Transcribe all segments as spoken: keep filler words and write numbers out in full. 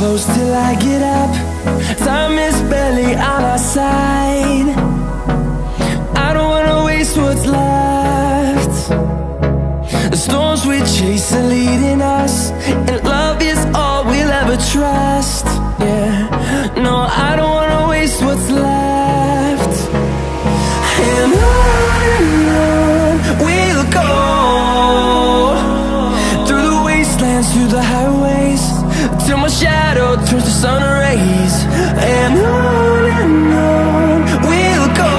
close till I get up. Time is barely on our side. I don't wanna waste what's left. The storms we chase are leading us, and love is all we'll ever trust. Yeah, no, I don't wanna waste what's left. And on and on we'll go, through the wastelands, through the highways, till my shadow turns to sun rays. And on and on we'll go,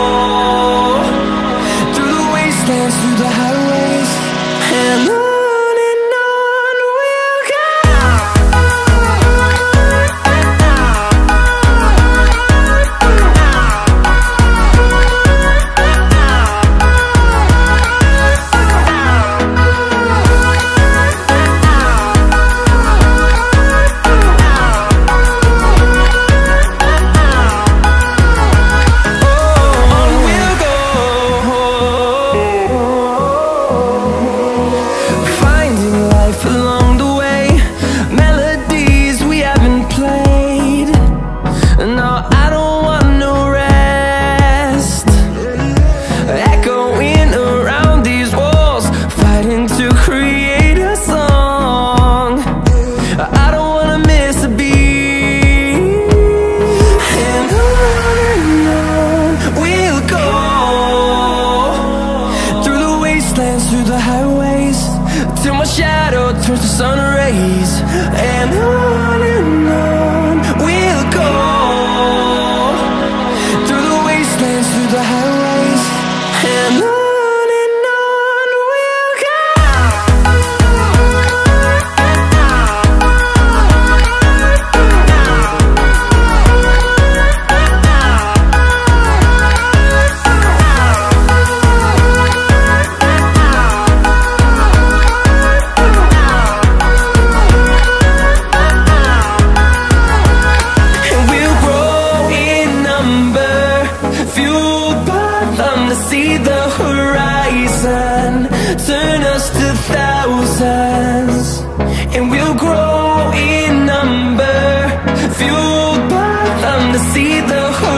through the wastelands, through the highways, and on. Through the highways, till my shadow turns to sun rays. And on and on we'll go, through the wastelands, through the highways, and on. See the horizon turn us to thousands, and we'll grow in number, fueled by them to see the horizon.